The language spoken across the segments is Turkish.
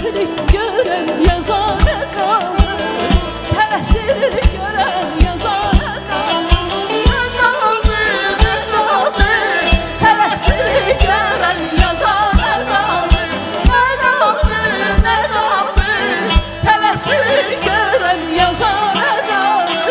tələsirik görən yazana qalır, tələsirik görən yazana qalır. Ne qaldı, ne qaldı, Tələsirik görən yazana qalır, ne qaldı, ne qaldı. tələsirik görən yazana qalır.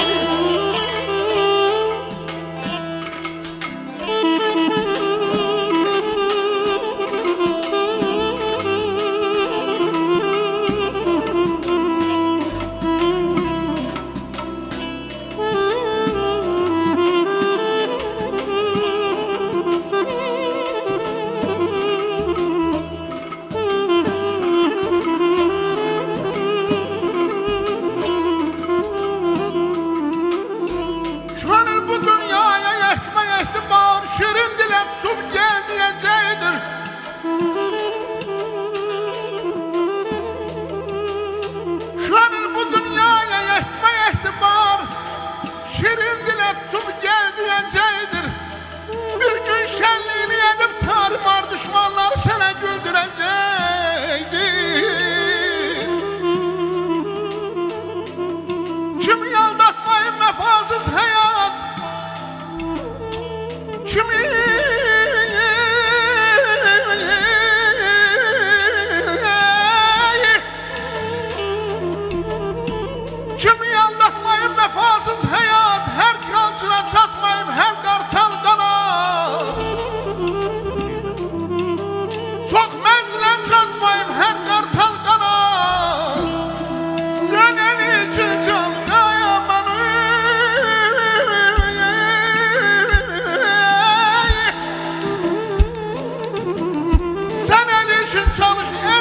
Gönül bu dünyaya yetme ihtimam, şirin dilem tut gel diyecektir. Gönül bu dünyaya yetme ihtimam, şirin dilem tut gel diyecektir. Bir gün şenliğini edip tarmar düşmanlar sana güldürecektir. Kimi aldatmayın vefasız hayat, kimi aldatmayın vefasız hayat, her kancına çatmayın her kartal kanat. Çok menzile çatmayın her kartal kanat. Sen el için can Sen el için çalış